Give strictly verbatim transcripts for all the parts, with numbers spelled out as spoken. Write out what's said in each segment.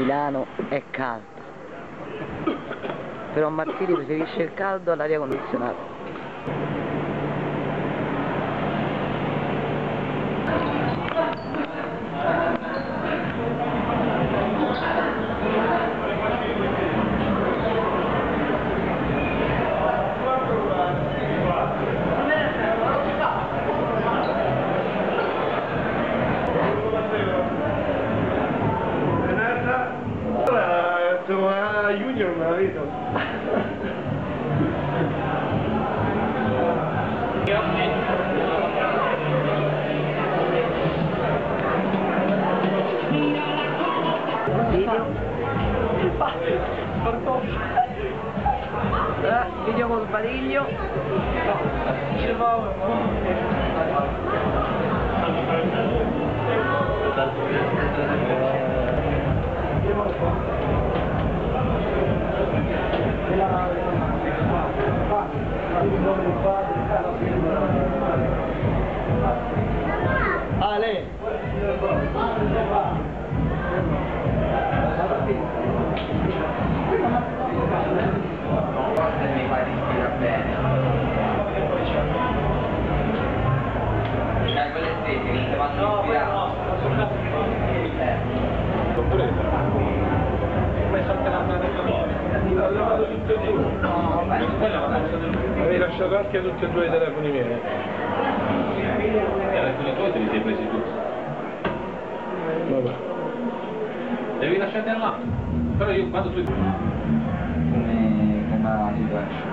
Milano è calda, però Martiri preferisce il caldo all'aria condizionata. A Junior me la vedo. Video. Eh, video col badiglio. Ale! Mi fa respira bene. Cioè quelle stesse che ti fanno respirare. Oppure come salta la mano l'ho lavato tutte e due. Avevi lasciato anche tutti e due i telefoni miei. E alcuni tuoi te li sei presi tutti. Vabbè. Devi lasciarti là. Però io quando tu... Come come la situazione.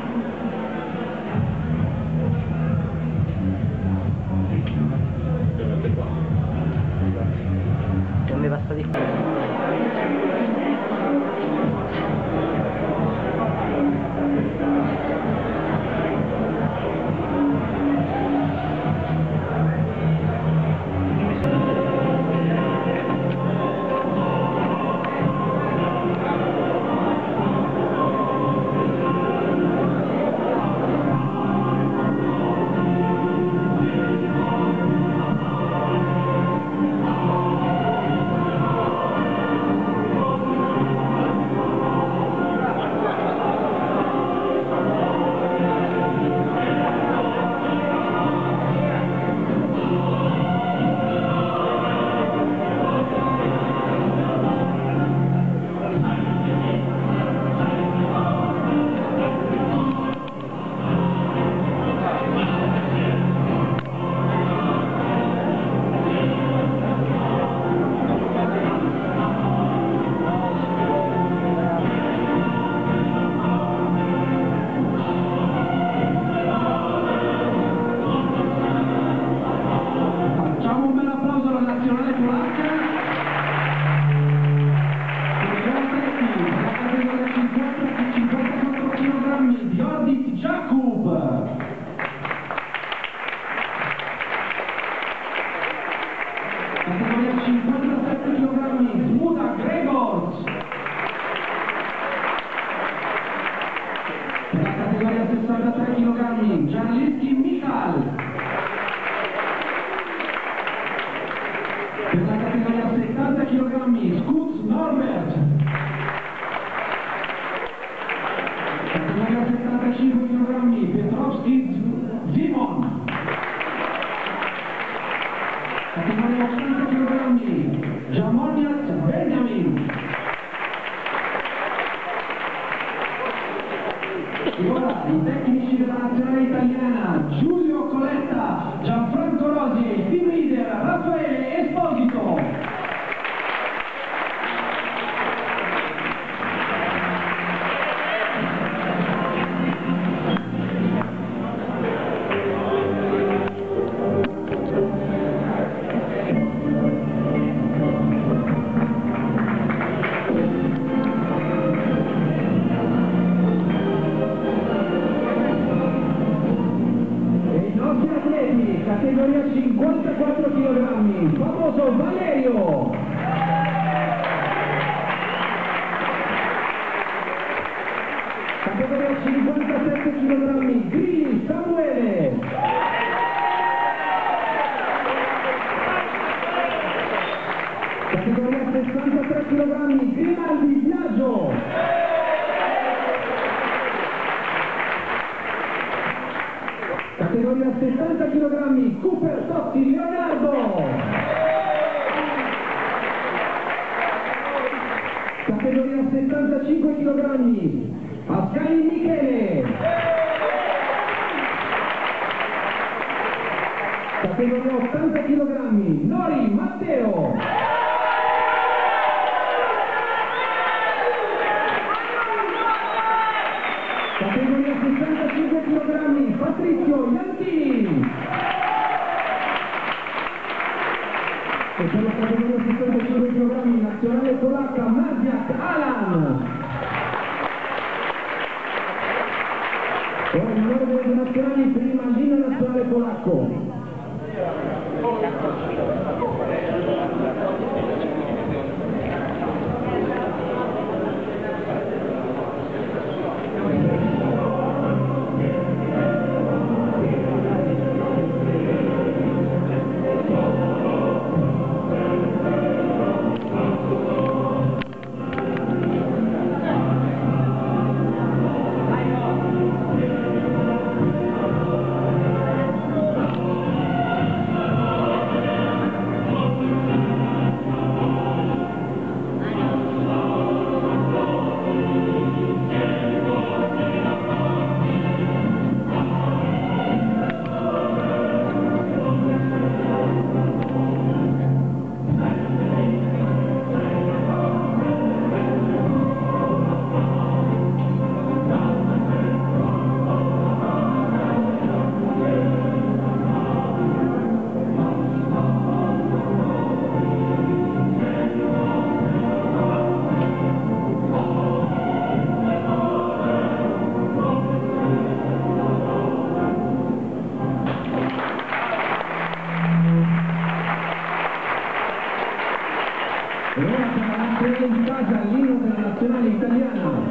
Che mi passa di qua. Categoria cinquantasette chilogrammi, Smuda Gregors. Per la categoria sessantatré chilogrammi, Gianlischi Michal. Per la categoria settanta chilogrammi, Skutz Norbert. Categoria settantacinque chilogrammi, Petrovski Simon. Categoria ottanta chilogrammi, Jamoniat Benjamin. E ora i tecnici della nazionale italiana, Giulio Coletta, Gianfranco Rosi e il team leader Raffaele Esposito. Categoria cinquantaquattro chilogrammi, famoso Valerio. Categoria cinquantasette chilogrammi, Grilli Samuele. Categoria sessantatré chilogrammi. chilogrammi Grimaldi Biagio. Categoria settanta chilogrammi Cooper Totti Leonardo. Categoria settantacinque chilogrammi Ascani Michele. Categoria ottanta chilogrammi Nori Matteo. Categoria sessantacinque chilogrammi Patrizio Iantini. E per la categoria sessantacinque chilogrammi nazionale polacca Marziak Alan. Ora in ordine dei nazionali, prima linea nazionale polacco. E ora sarà anche in casa l'inno della nazionale italiana.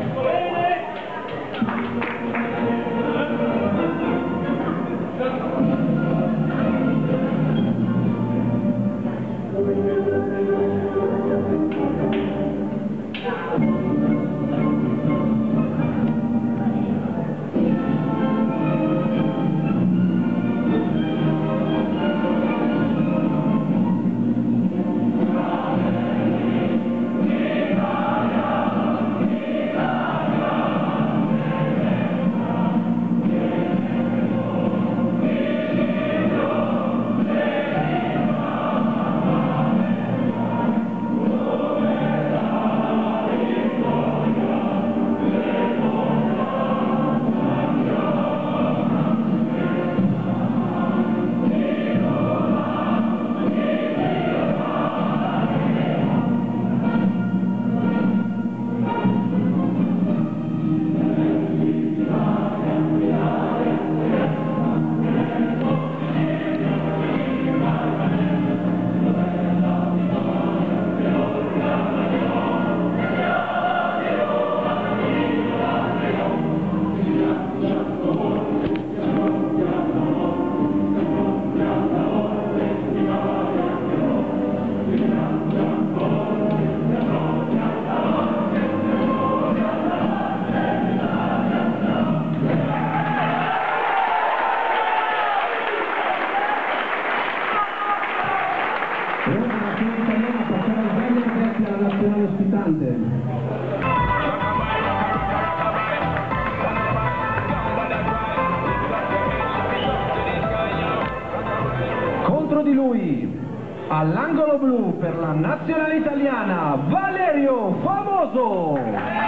Contro di lui, all'angolo blu per la nazionale italiana, Valerio Famoso.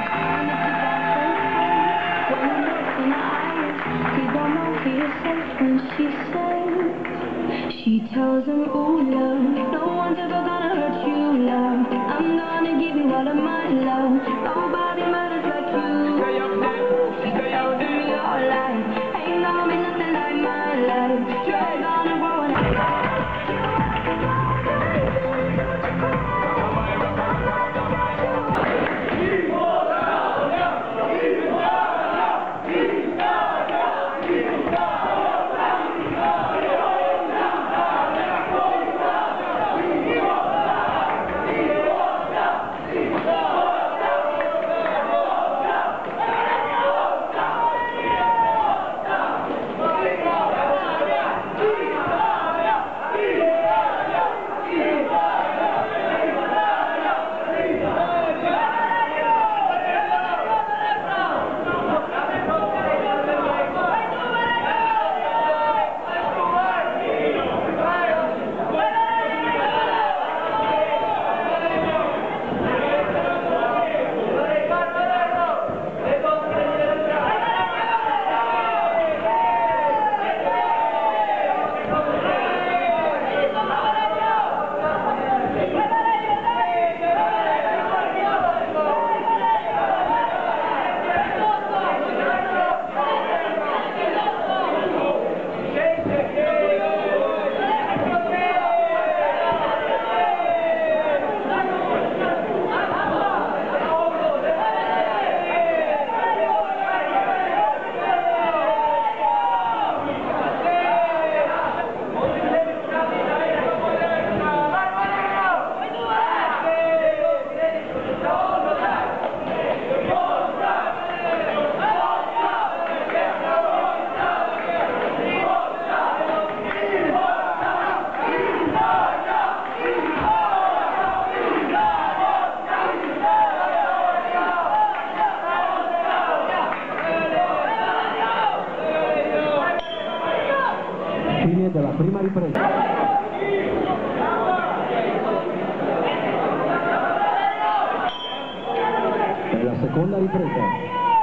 She tells him, ooh, love, no one's ever gonna hurt you, love. I'm gonna give you all of my love. Nobody matters like you. Stay up there, stay out there. Your life ain't gonna be nothing like my life. You're gonna grow and Viva! prima ripresa. Per la seconda ripresa.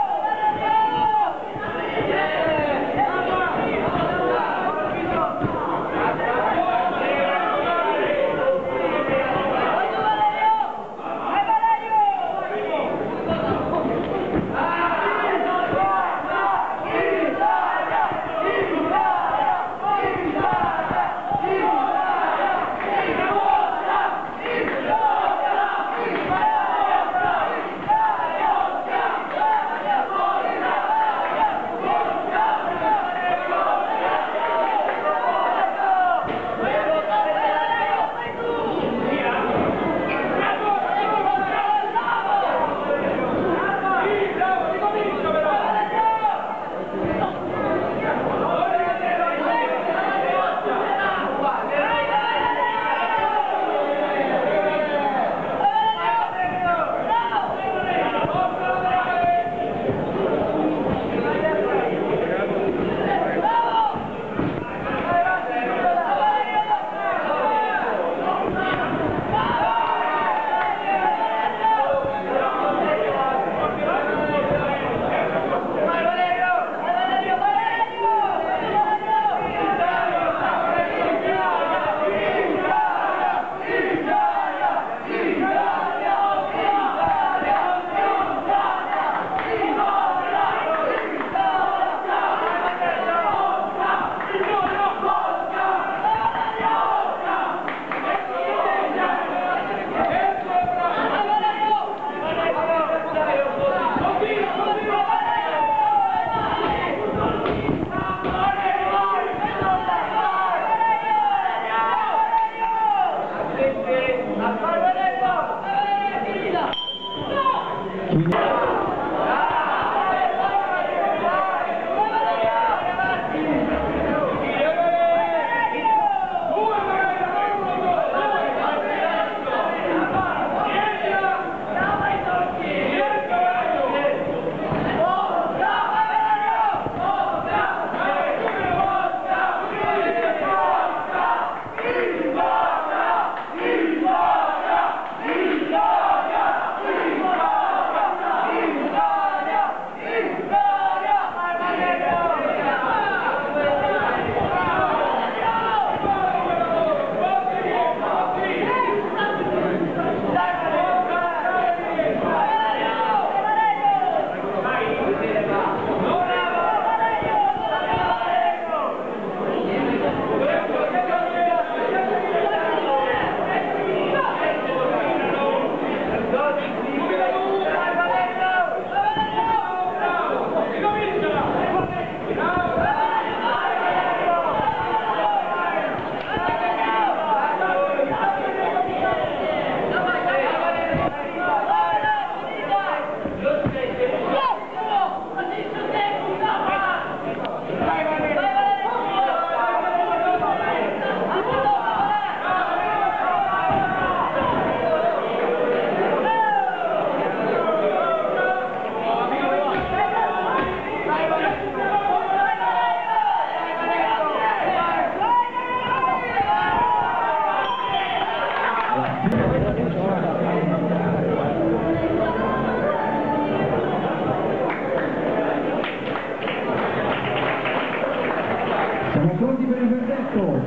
Siamo pronti per il verdetto.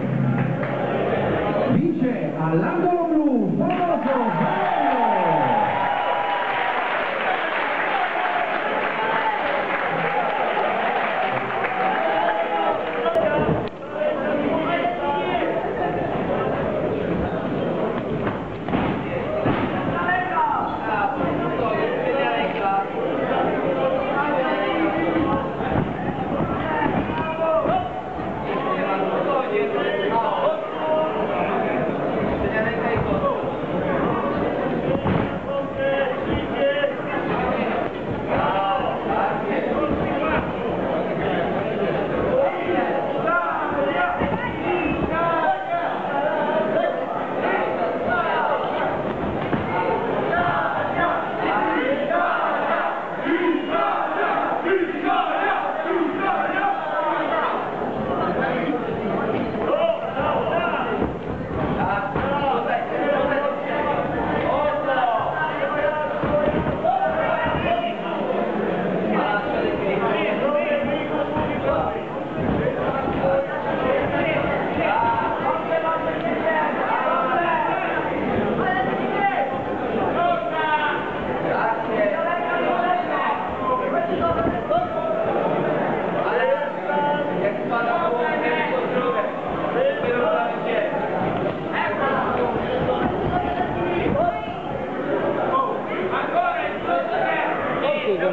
Vince all'angolo blu, famoso Segnale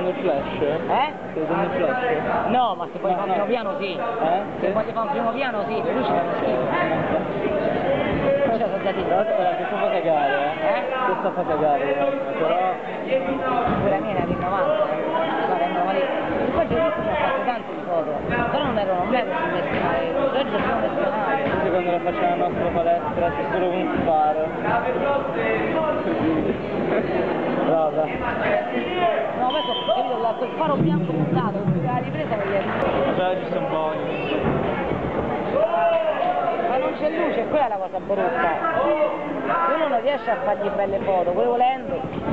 usando il flash? Eh? Stai usando il flash? No, ma se poi No, fa un no. primo piano sì. Eh? Se poi fa un primo piano sì, le luci fanno schifo. Cioè, sono da dire. Però eh, questa fa cagare, eh? Eh? Questa fa cagare, però... Pure la mia era di novanta, eh. La vengono malissimo. E poi Giorgio ci ha fatto tante di foto, però non erano mai così messi male. Giorgio è professionale. Invece quando la facciamo alla nostra palestra c'è solo un faro. Brava. No, poi ho capito là, quel faro bianco puntato, la ripresa vedi. Però ci sono buoni. Ma non c'è luce, quella è la cosa brutta. Uno non riesce a fargli belle foto, pure volendo.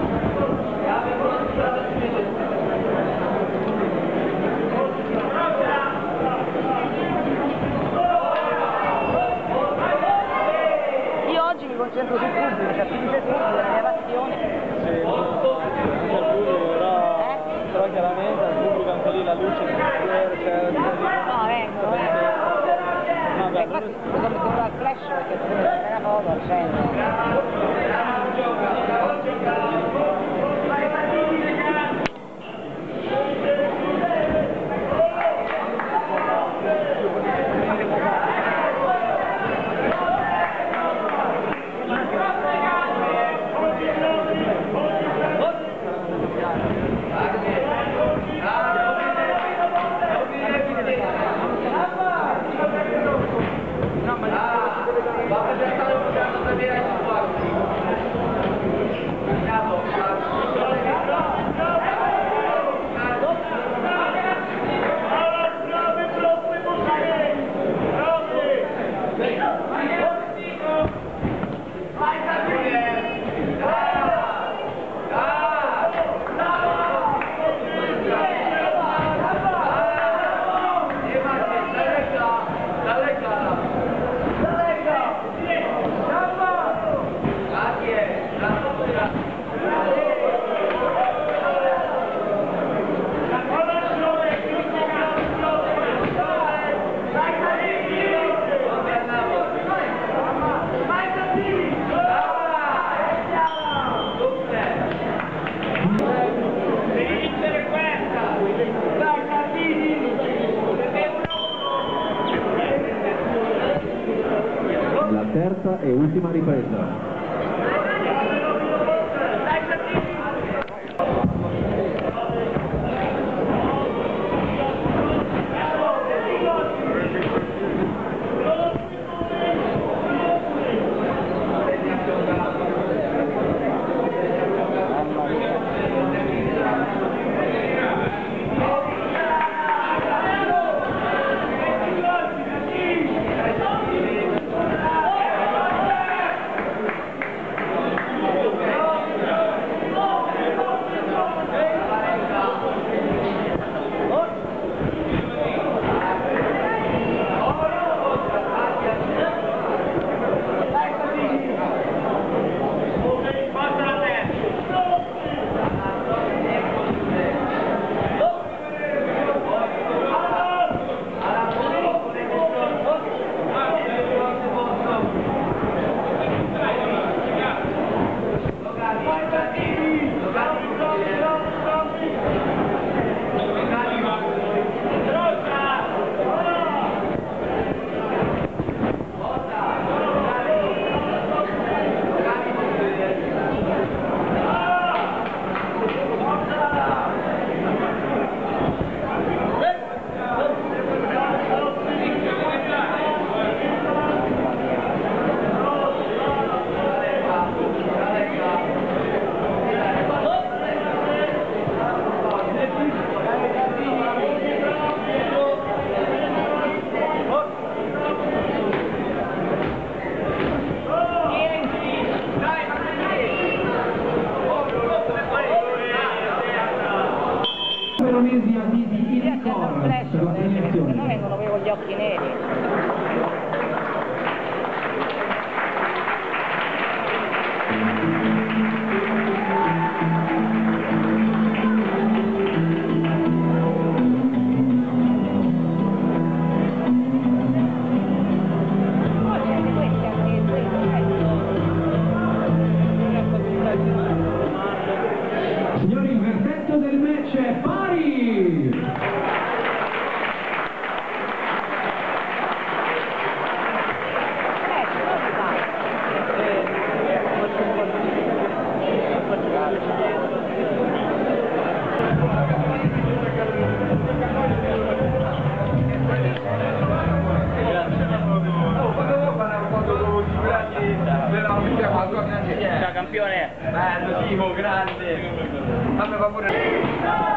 Io oggi mi concentro sul pubblico, cioè più di pubblico, la mia passione. Sì, c'è il pubblico, però, Eh? però chiaramente al pubblico anche lì la luce di sera, cioè... No, vengono, vengono. Vabbè, E infatti mi sono messo al flash perché se mi fai una foto accendo. La terza e ultima ripresa. Veronesi avvisi il Accendo il flash, per la perché se no premiazione. vengono poi con gli occhi neri. Signori, il versetto risultato del match è pari. Ciao campione! Bello, Timo, grande! Fammi favore!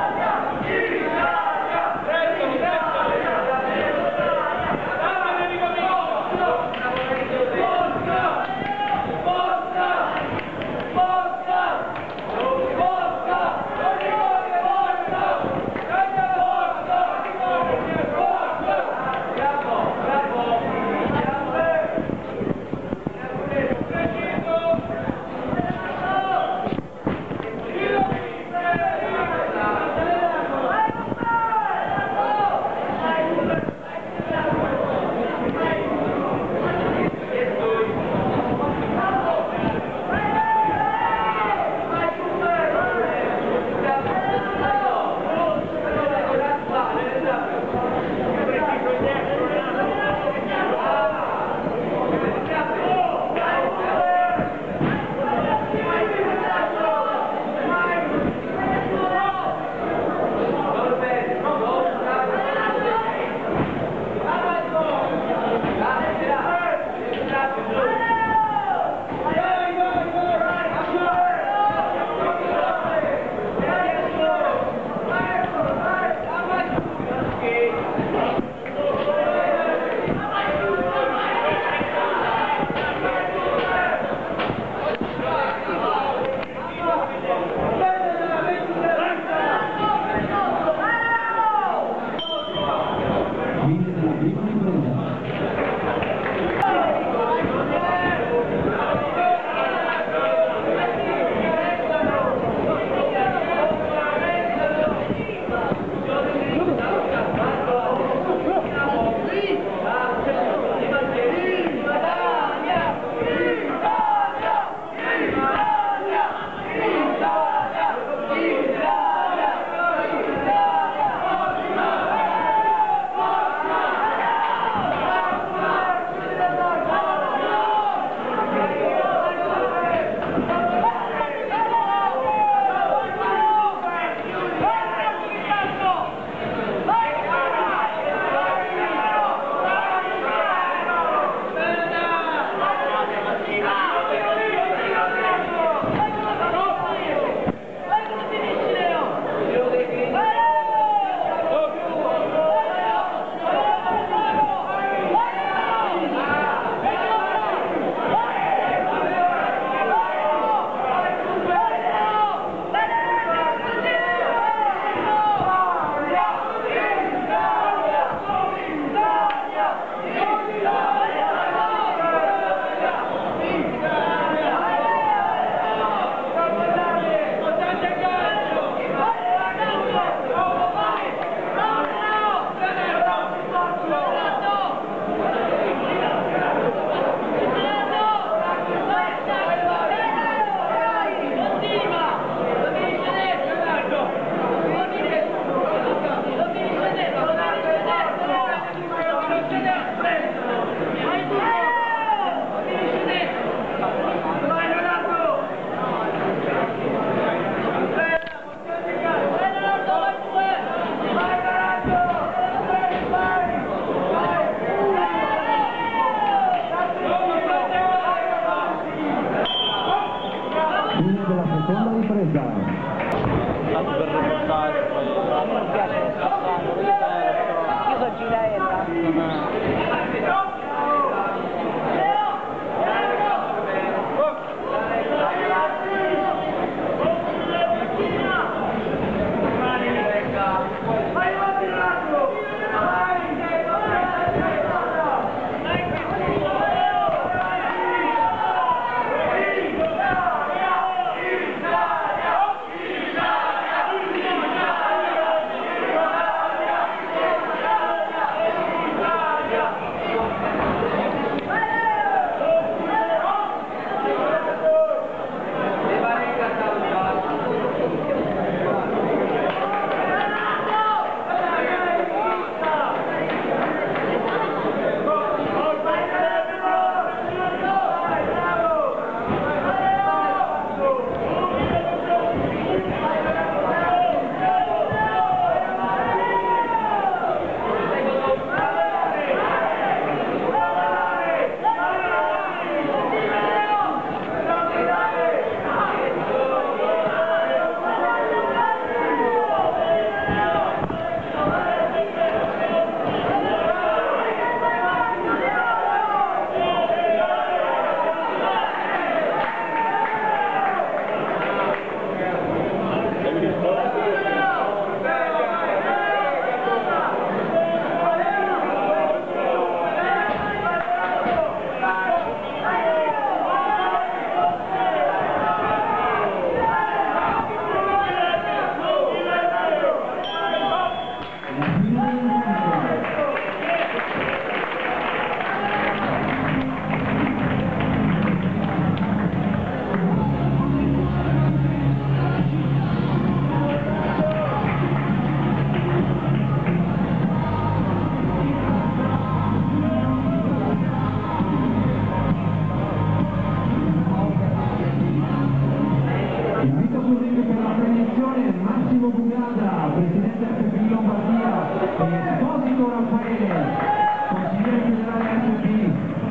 Massimo Bugada, presidente F P I Lombardia, e Esposito Raffaele, consigliere federale F P I.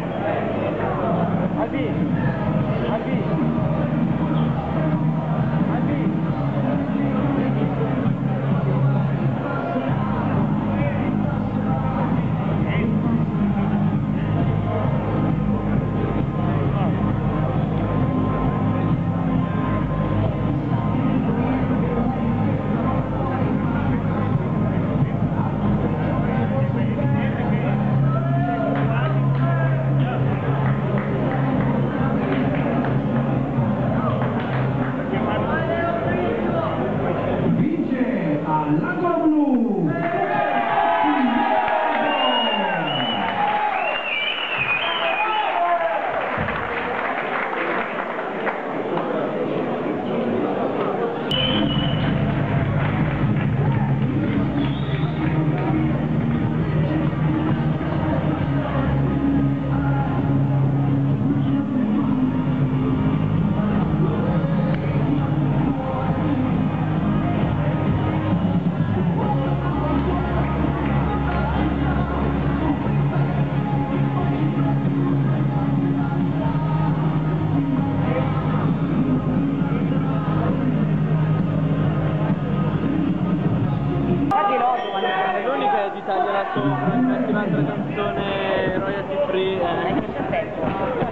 Albi! Albi! Albi! Vince all'angolo blu! Infatti l'odio quando È l'unica che ti taglia la sopra, metti un'altra canzone royalty free. non è Eh. che c'è tempo.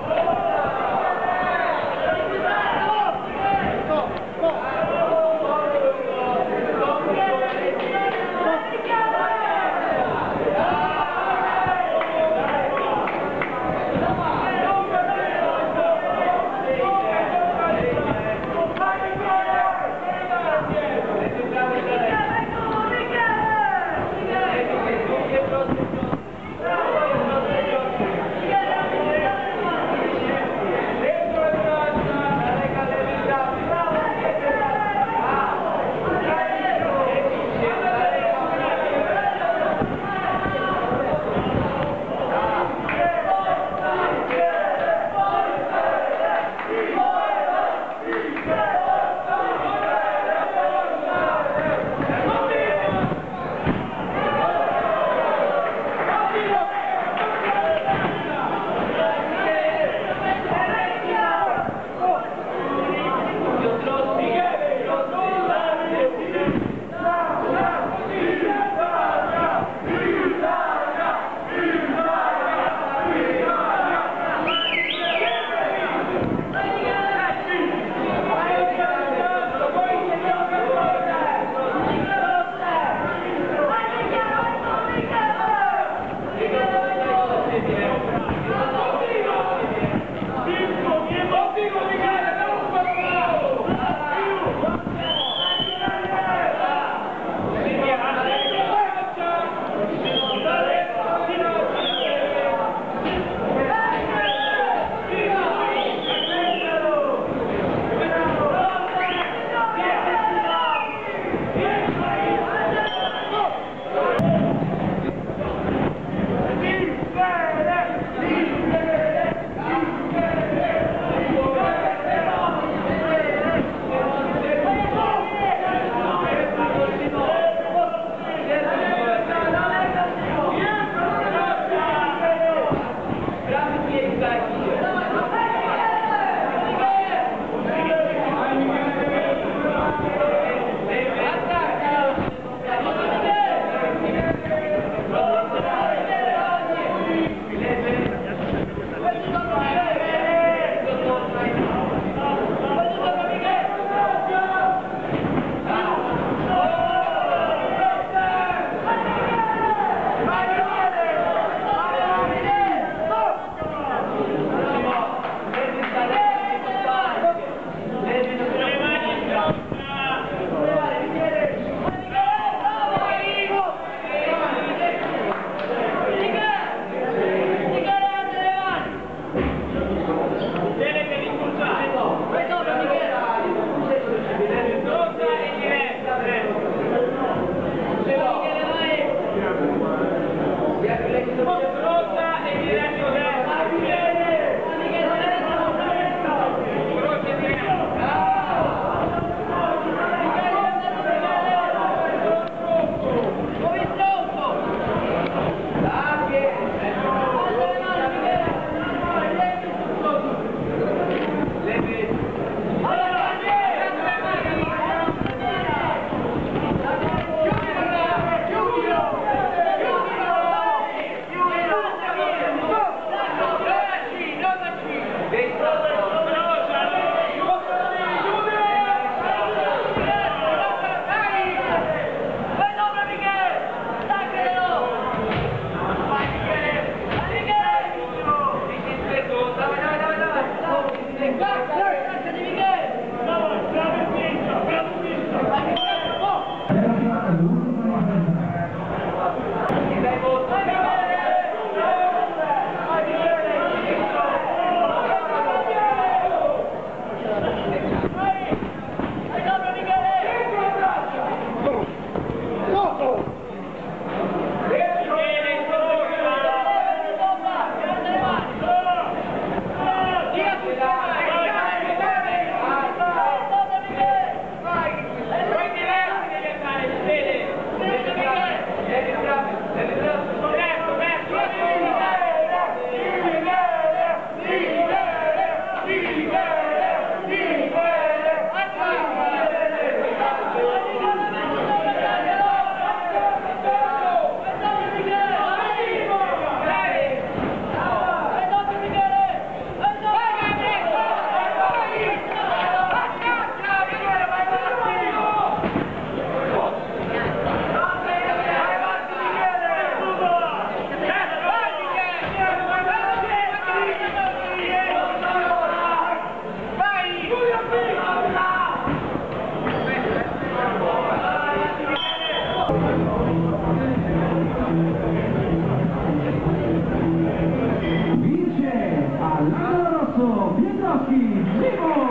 Pietrowski, Simo!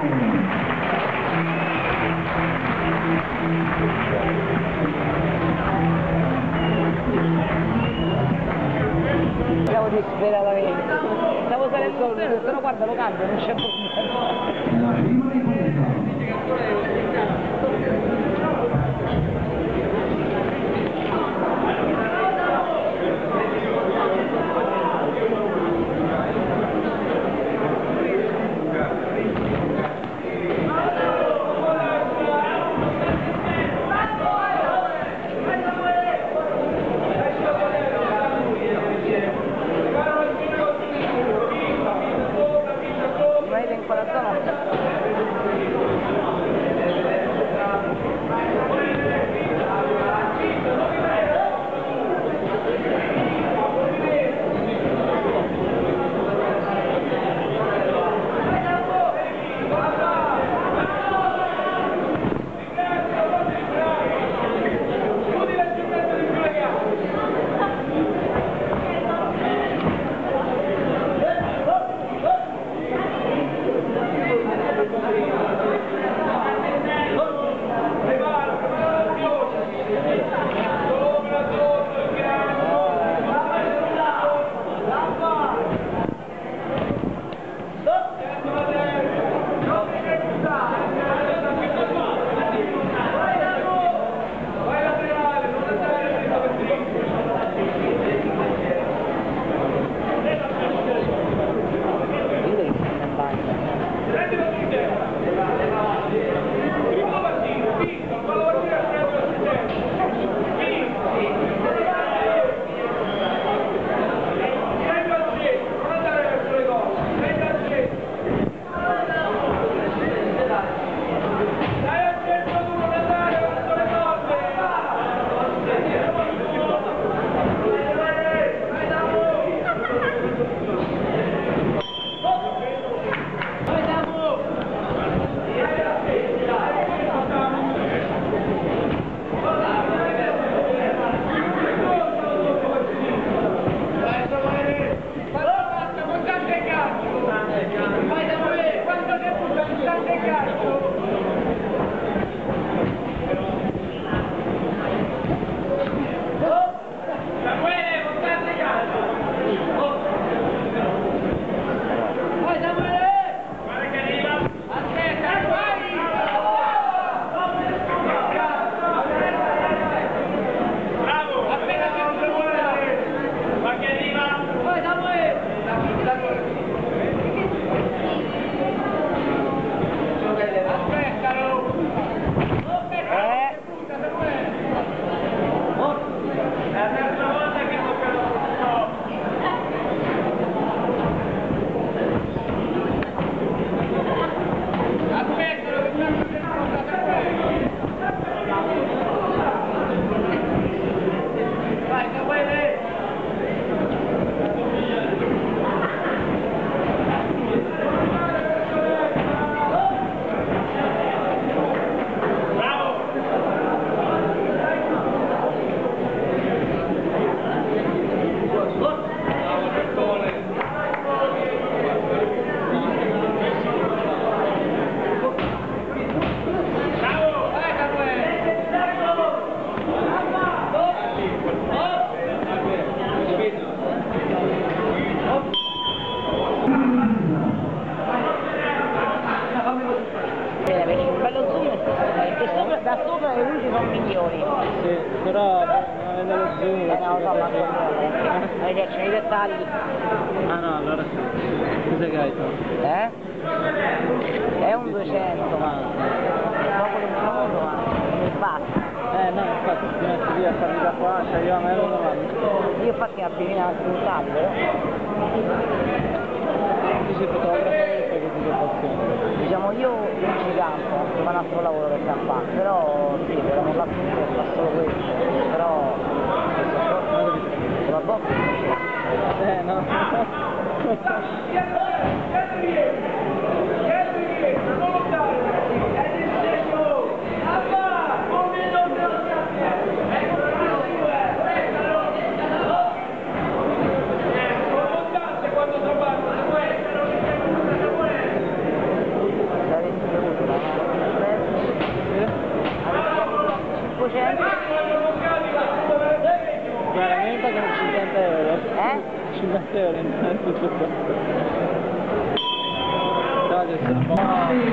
Siamo disperatamente. Stavo salendo il treno, però guarda lo cambio, non c'è problema. La prima ripresa. Rimanete in quella zona. da sopra le luci sono migliori. Sì, però non è dello zoom. Eh no, lo so, ma non mi piacciono i dettagli. Ah no, allora scusa che hai tu? Eh? È un duecento, ma dopo luminoso, ma mi basta. Eh no, infatti ti metti lì a farli da qua, cioè io a me lo domando. Io infatti la primina spuntati, però. Tu sei fotografo e fai così che passione. Diciamo io non ci campo, devo fare un altro lavoro per campare, però sì, vorremmo la finire e fa solo questo, però sulla bocca non ci campo. Eh no. quando trabalha, não é? duecento? Veramente con cinquanta euro. Eh? cinquanta euro intanto tutto. Però che sono buono.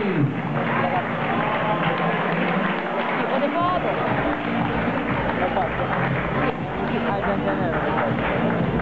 Schifo di foto! L'ho fatto. Ah, cinquanta euro.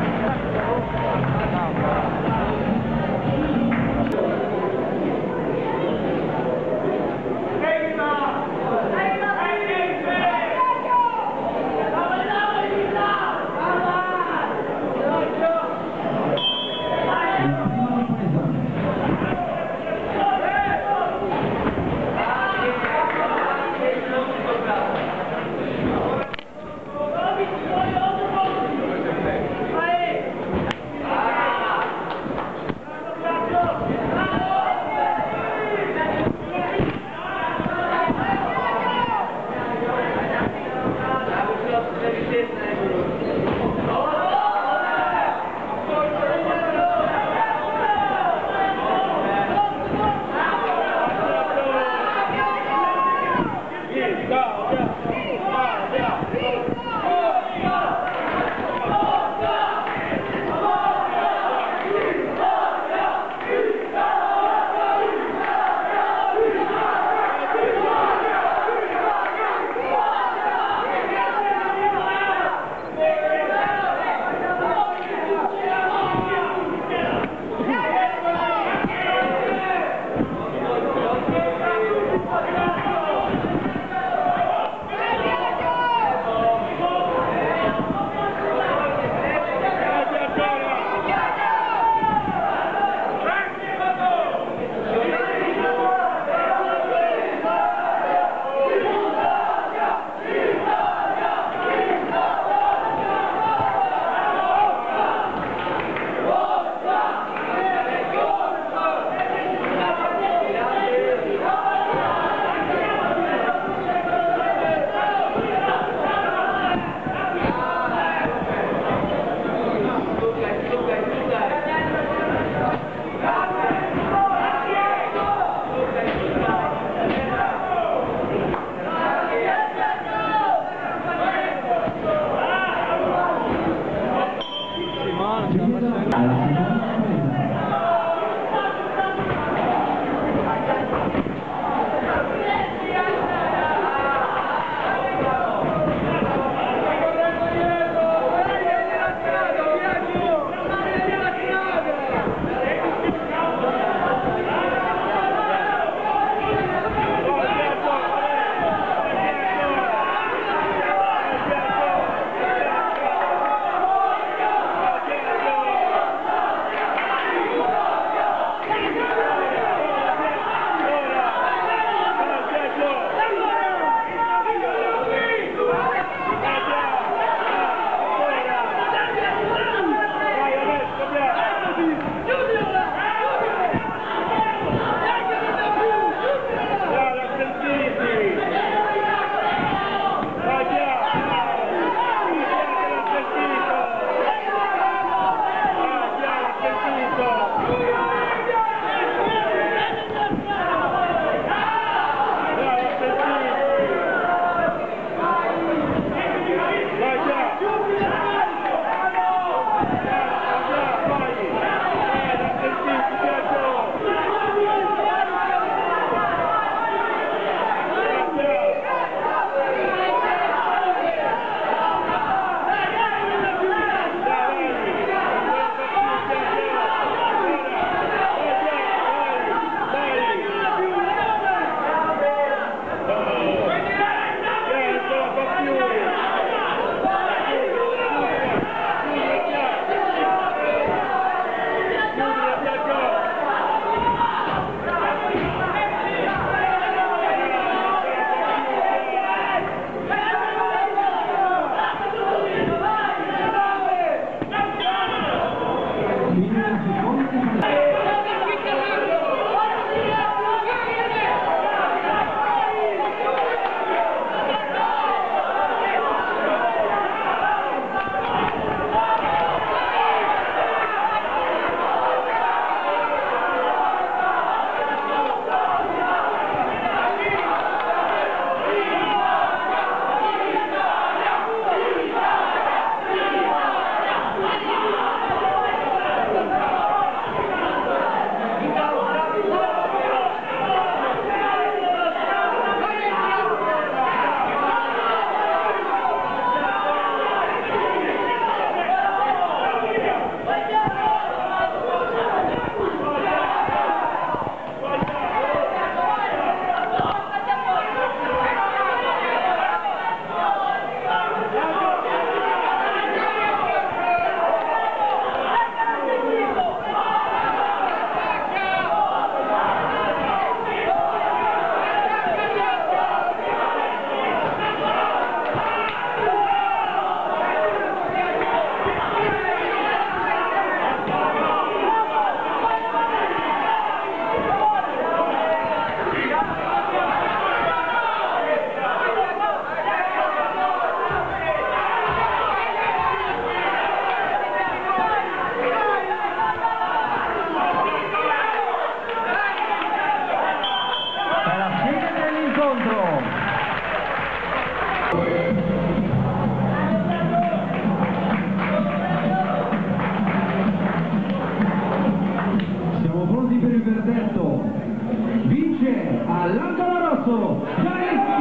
Siamo pronti per il verdetto. Vince all'angolo rosso Gianni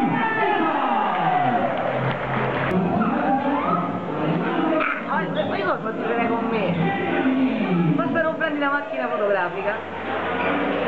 Ma io cosa ti fare con me? Basta non prendi la macchina fotografica.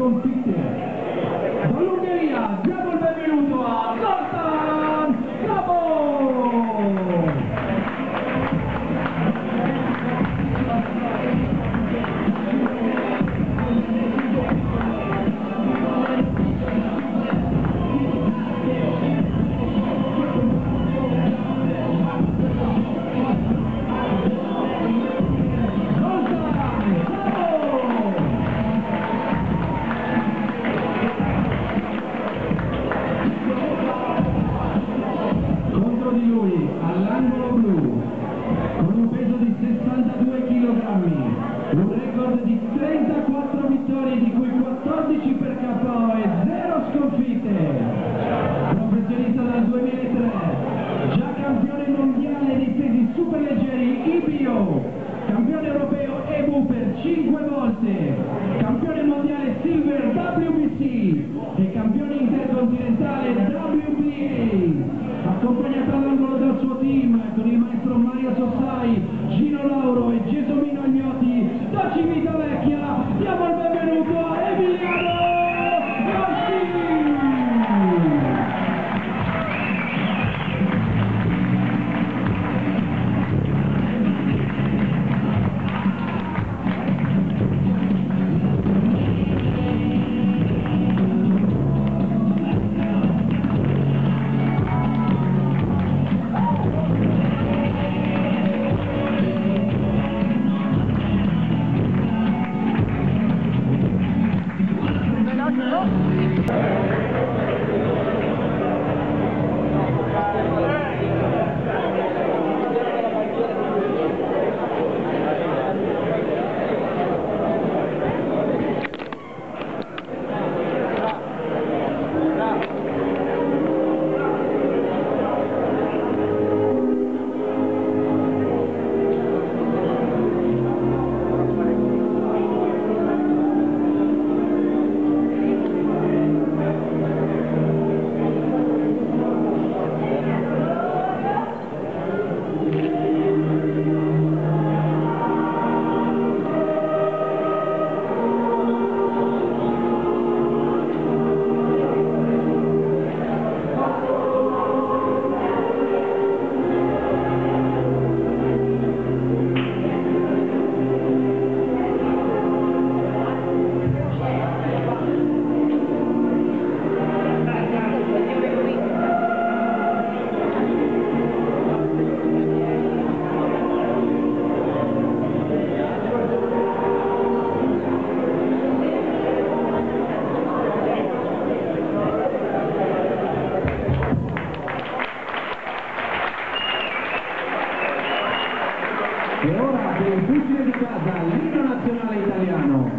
sconfitte. Dall'Ungheria diamo il benvenuto a Zoltan Szabo! Un record di trentaquattro vittorie, di cui quattordici per K O e zero sconfitte. Professionista dal duemilatré, già campione mondiale dei pesi superleggeri I B O, campione europeo E B U per cinque volte, campione mondiale Silver W B C e campione intercontinentale W B A. Accompagnato all'angolo dal suo team con il maestro Mario Sossai, Gino Lauro e Gesomino Agnotti, da Civitavecchia diamo il benvenuto a Emiliano Rossi! E ora per il pugile di casa, l'inno nazionale italiano.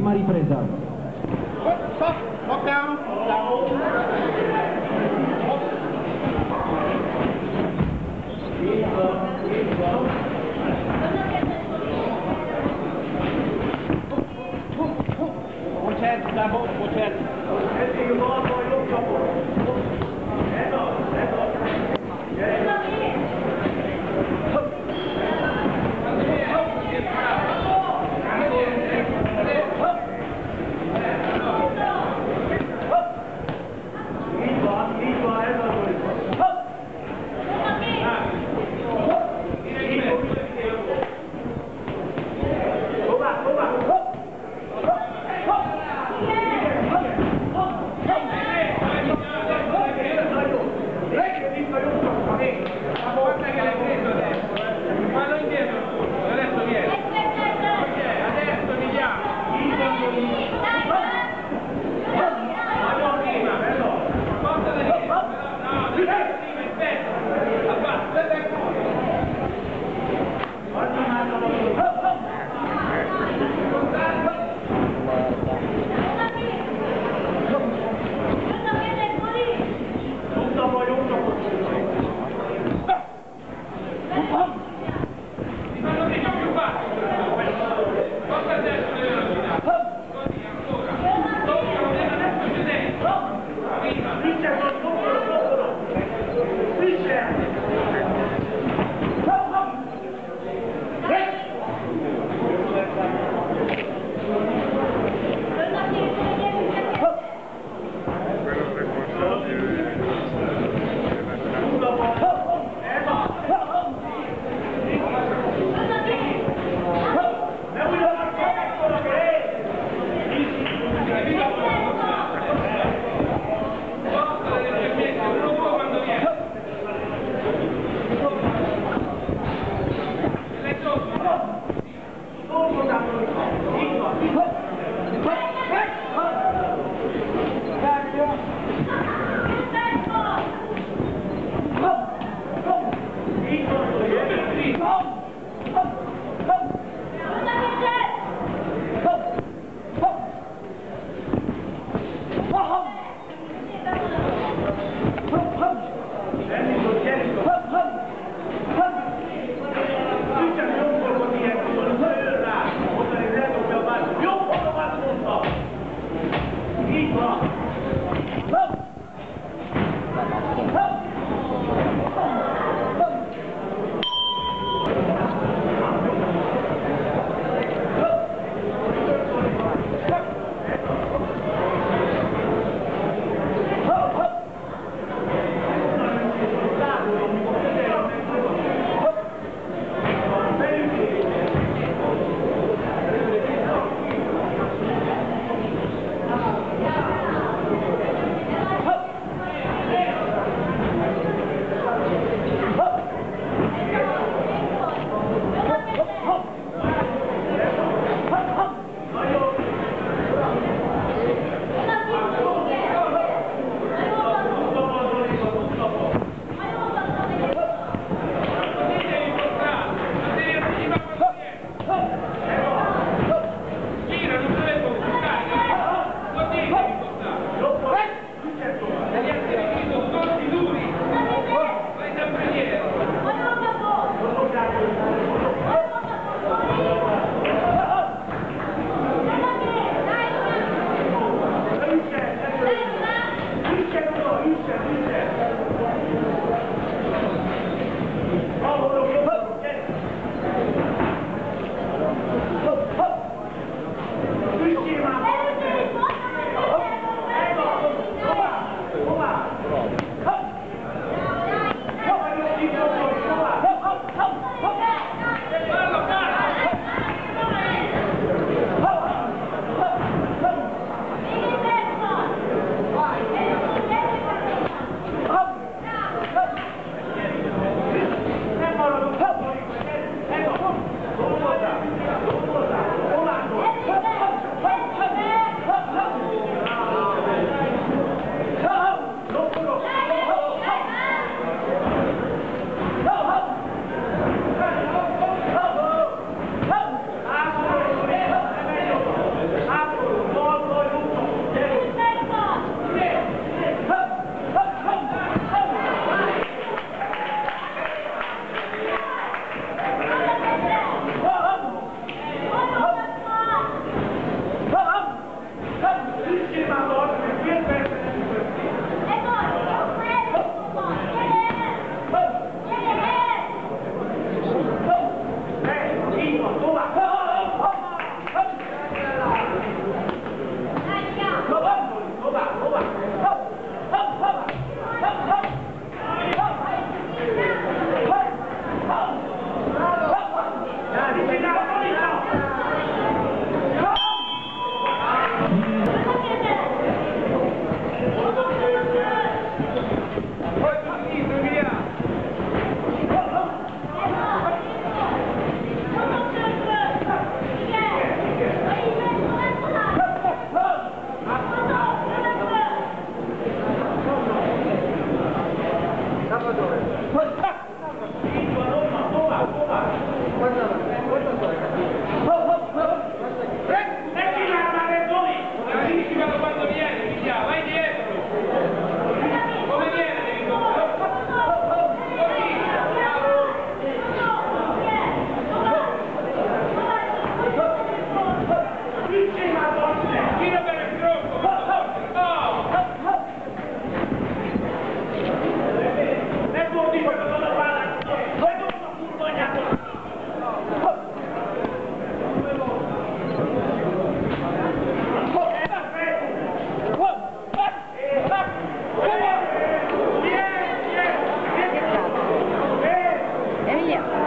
prima ripresa. Stop, lock down, Watch head, stand up, watch head.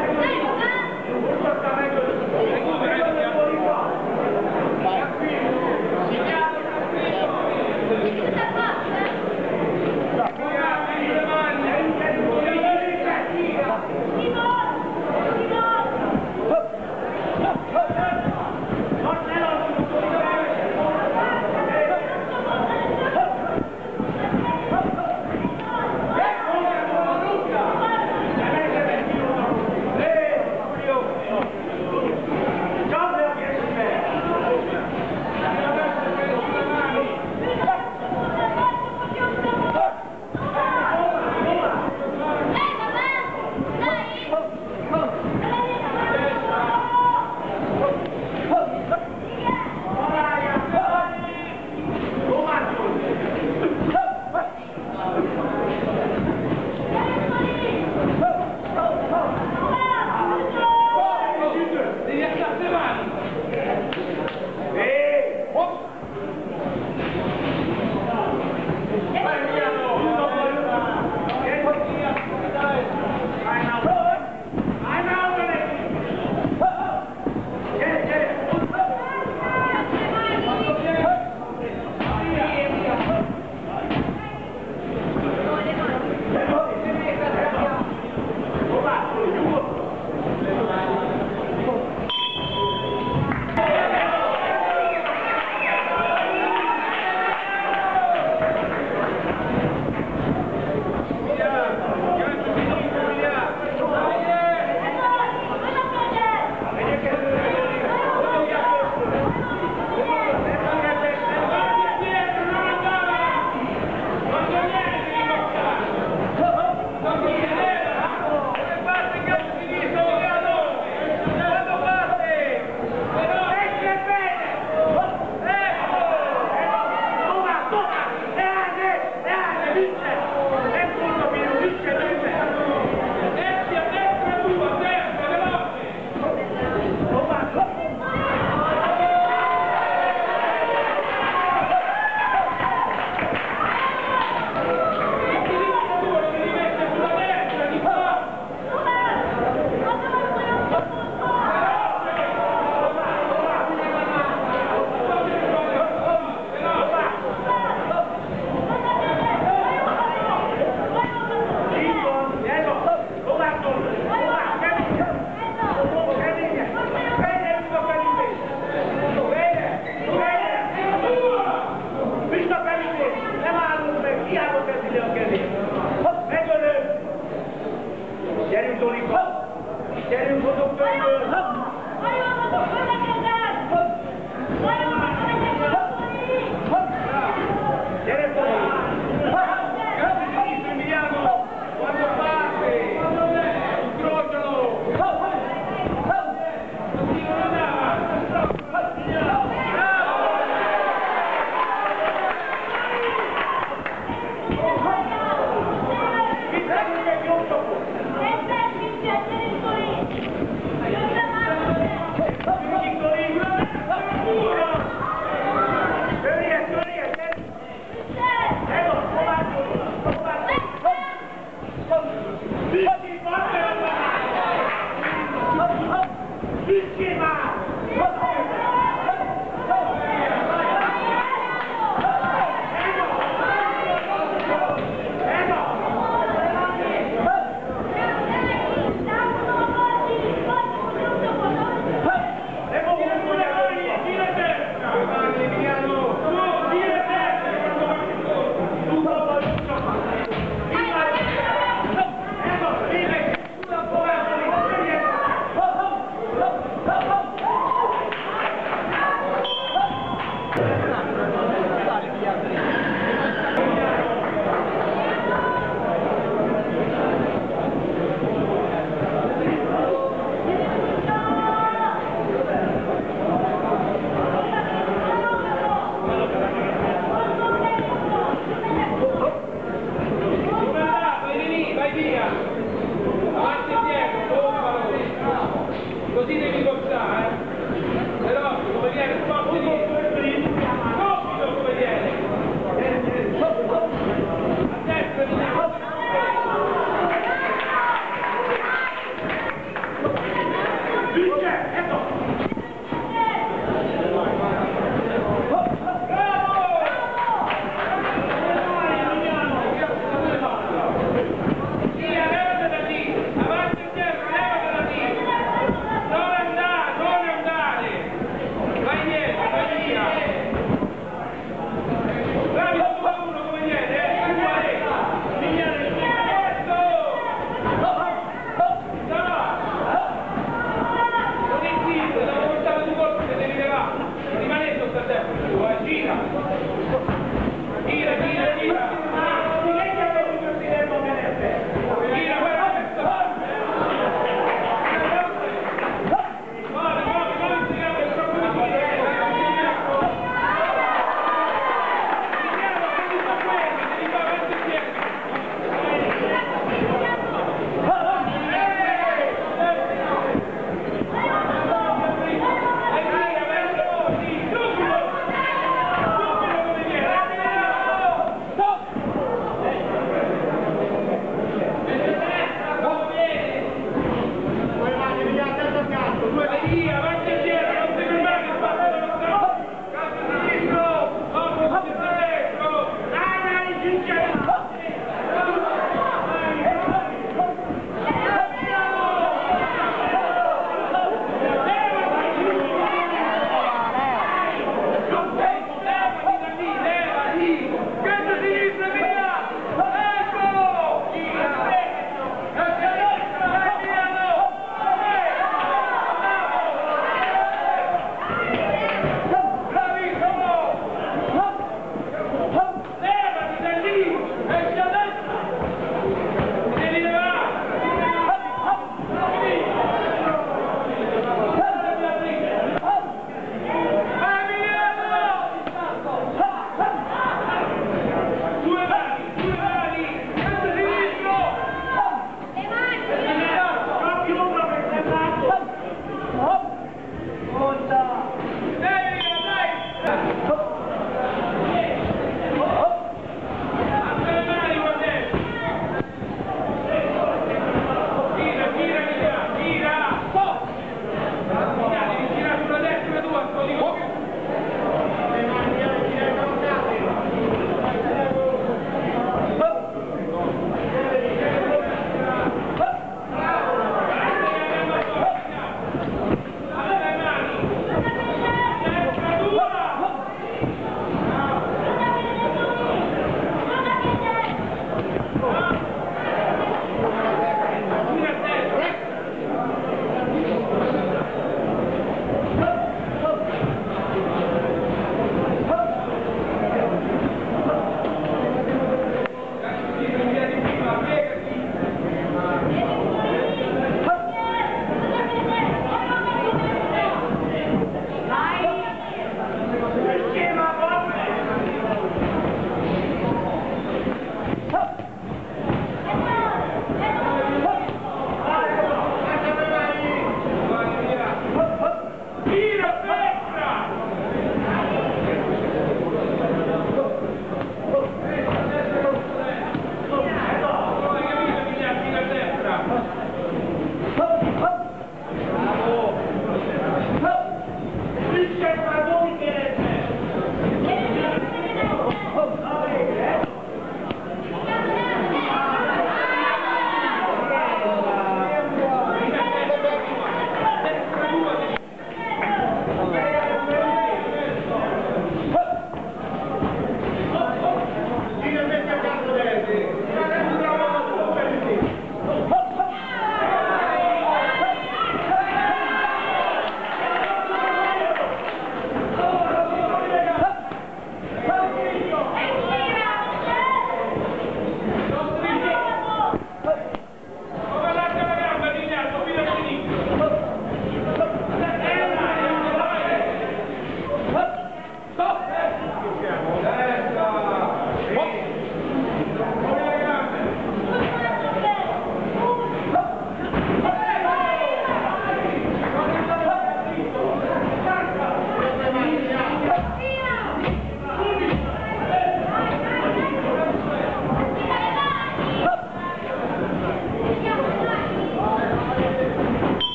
Go, go, go!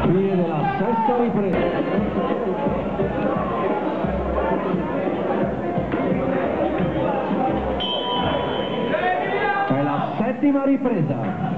Fine della sesta ripresa. È la settima ripresa.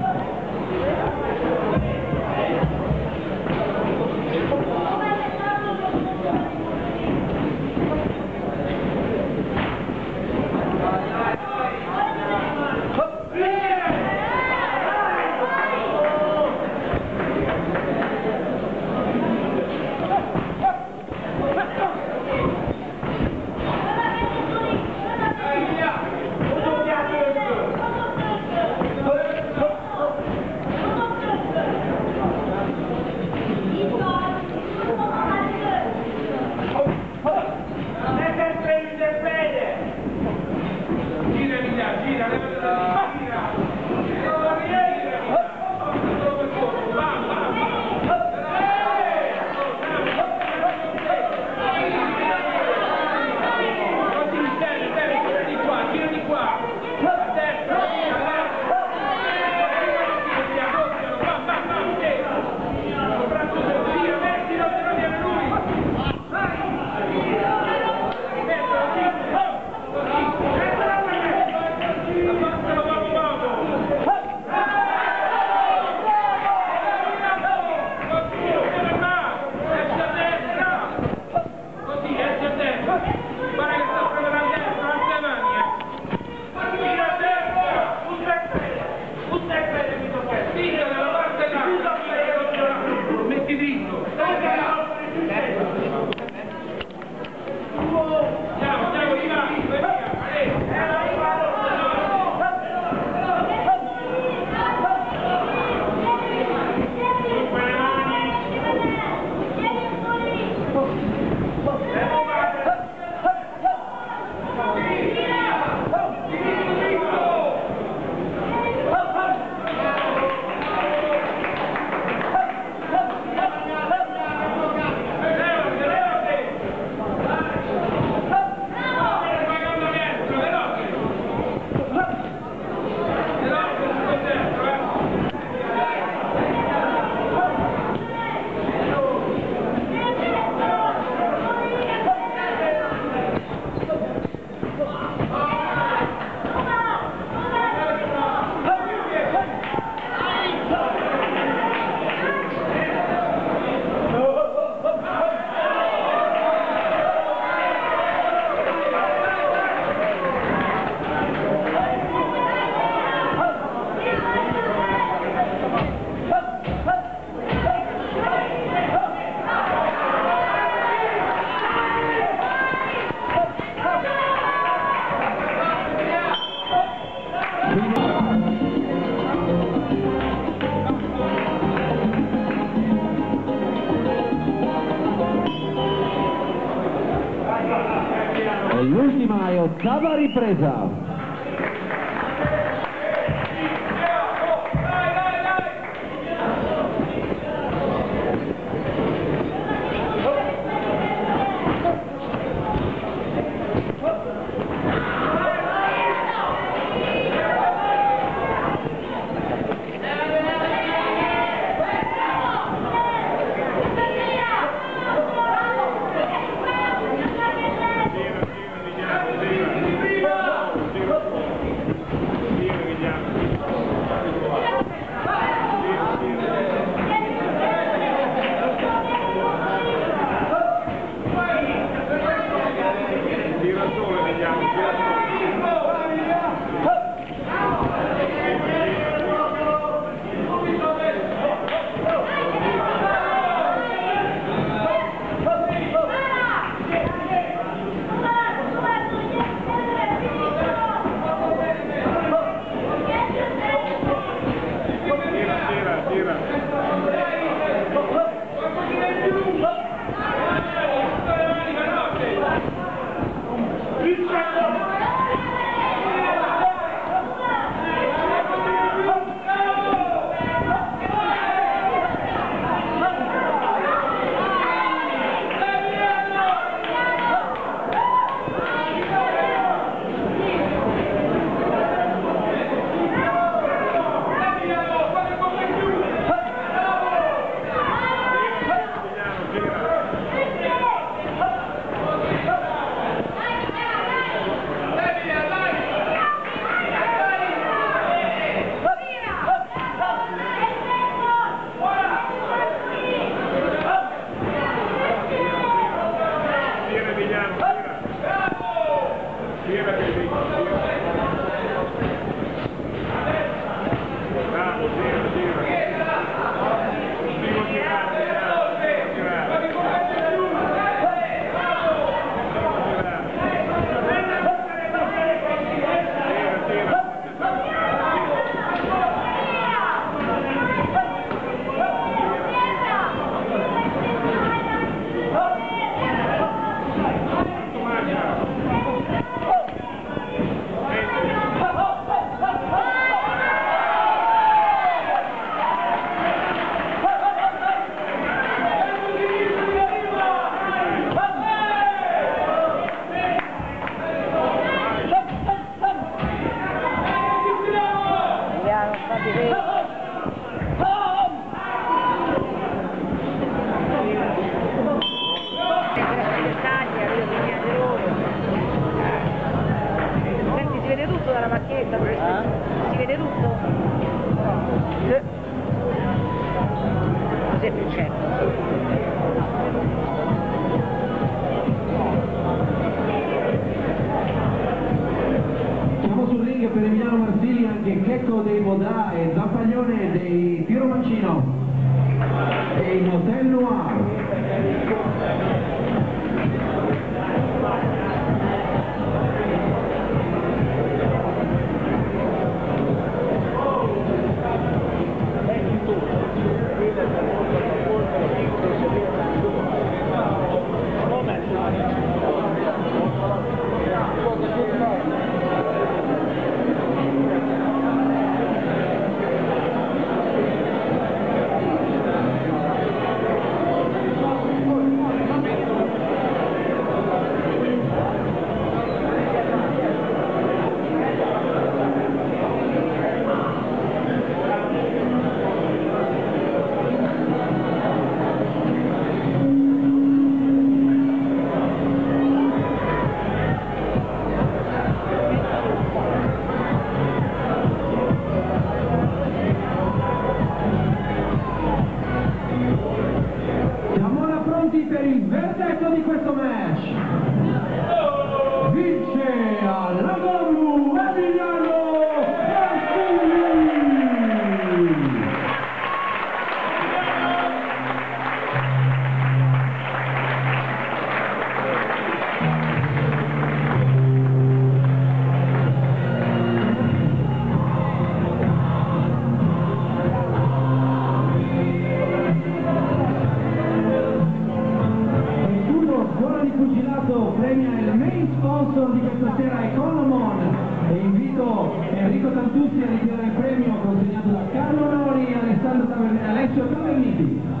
E l'ultima e ottava ripresa. Tiro, Siamo sul ring per Emiliano Marsili anche Checco dei Modà e Zampaglione dei Tiro Mancino e il Motel Noir. Per il verdetto di questo match vince alla Gomu Emiliano Marsili. Premia il main sponsor di questa sera Economon e invito Enrico Tantuzzi a ritirare il premio consegnato da Carlo Nori e Alessandro Tavernini, Alessio Taverniti.